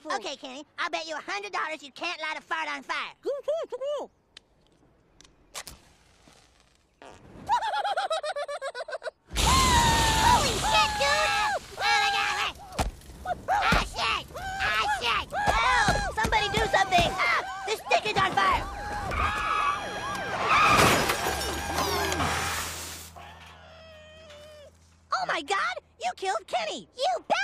before. Okay, Kenny, I'll bet you $100 you can't light a fart on fire. Holy shit, dude! Oh my God! Ah, shit! Ah, shit! Help! Somebody do something! Ah, this stick is on fire! Oh my God! You killed Kenny! You bet!